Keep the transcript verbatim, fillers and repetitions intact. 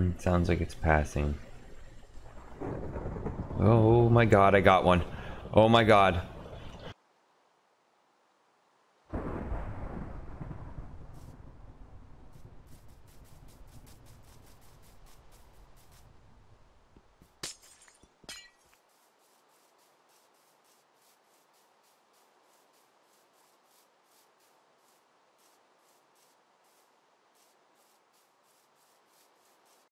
It sounds like it's passing. Oh my god, I got one. Oh my god.